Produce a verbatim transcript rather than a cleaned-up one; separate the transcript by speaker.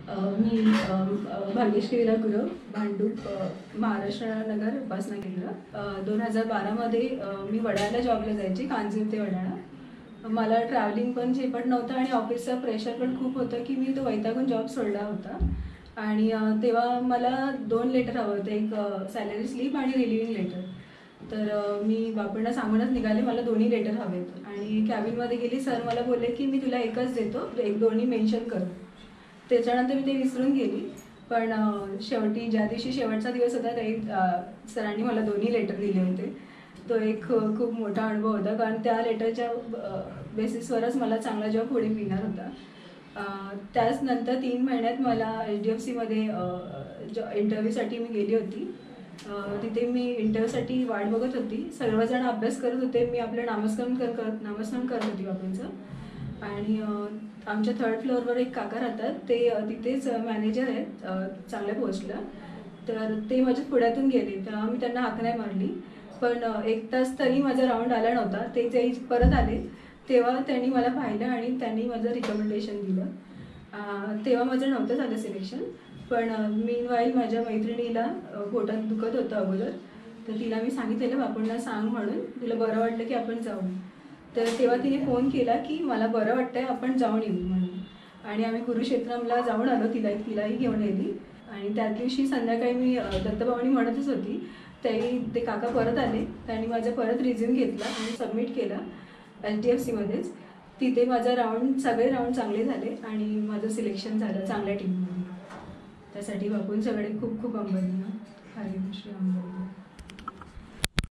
Speaker 1: मी भाग्यश्री गुरव, भांडूप, महाराष्ट्र नगर, उपासना केंद्र. दोन हजार बारामध्ये मी वडाळ्याला जॉबला जायची, कांजूर ते वडाळा. मला ट्रॅव्हलिंग पण झेपत नव्हतं आणि ऑफिसचं प्रेशर पण खूप होतं की मी तो वैतागून जॉब सोडला होता. आणि तेव्हा मला दोन लेटर हवं होतं, एक सॅलरी स्लिप आणि रिलिव्हिंग लेटर. तर मी बापूंना सांगूनच निघाले मला दोन्ही लेटर हवेत आणि कॅबिनमध्ये गेली. सर मला बोलले की मी तुला एकच देतो, एक दोन्ही मेन्शन कर. त्याच्यानंतर मी ते विसरून गेली. पण शेवटी ज्या दिवशी शेवटचा दिवस होता त्या सरांनी मला दोन्ही लेटर दिले होते. तो एक खूप मोठा अनुभव होता, कारण त्या लेटरच्या बेसिसवरच मला चांगला जॉब पुढे मिळणार होता. त्याच नंतर तीन महिन्यात मला एच डी एफ सीमध्ये जॉ इंटरव्ह्यूसाठी मी गेली होती. तिथे मी इंटरव्ह्यूसाठी वाट बघत होती. सर्वजण अभ्यास करत होते, मी आपलं नामस्मरण कर करत नामस्मरण करत होती बापूंचं. आणि आमच्या थर्ड फ्लोअरवर एक काका राहतात, ते तिथेच मॅनेजर आहेत चांगल्या पोस्टला. तर ते माझ्या पुढ्यातून गेले, तेव्हा मी त्यांना हाक नाही मारली. पण एक तास तरी माझा राऊंड आला नव्हता. ते जे परत आले तेव्हा त्यांनी मला पाहिलं आणि त्यांनी माझं रिकमेंडेशन दिलं. तेव्हा माझं नव्हतं झालं सिलेक्शन. पण मीनवाईल माझ्या मैत्रिणीला पोटात दुखत होतं अगोदर, तर तिला मी सांगितलेलं बापूंना सांग म्हणून, तुला बरं वाटलं की आपण जाऊ. तर तेव्हा तिने फोन केला की मला बरं वाटतंय, आपण जाऊन येऊ म्हणून. आणि आम्ही कुरुक्षेत्रमला जाऊन आलो, तिला तिलाही घेऊन येली. आणि त्या दिवशी संध्याकाळी मी दत्तभवानी म्हणतच होती, त्याही ते काका परत आले. त्यांनी माझा परत रिझ्यूम घेतला आणि सबमिट केला एच डी एफ सीमध्येच. तिथे माझा राऊंड सगळे राऊंड चांगले झाले आणि माझं सिलेक्शन झालं चांगल्या टीममध्ये. त्यासाठी बापूंच्याकडे खूप खूप अंबरनाथ, हरी श्री अंबरनाथ.